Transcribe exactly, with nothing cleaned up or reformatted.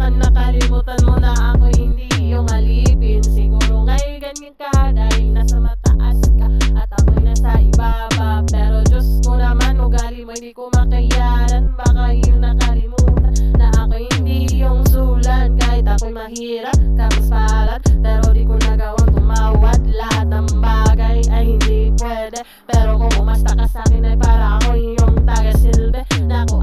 baka nakalimutan mo na ako hindi yung alipin. Siguro ngayon ganyan ka dahil nasa mataas ka at ako'y nasa ibaba. Pero Diyos ko naman, ugali mo hindi ko makayanan. Baka yung nakalimutan na ako'y hindi yung sulan. Kahit ako'y mahirap, tapos palat, pero di ko nagawang tumawad. Lahat ng bagay ay hindi pwede, pero kung umasta ka sa'kin ay para ako yung taga-silbi. Na kung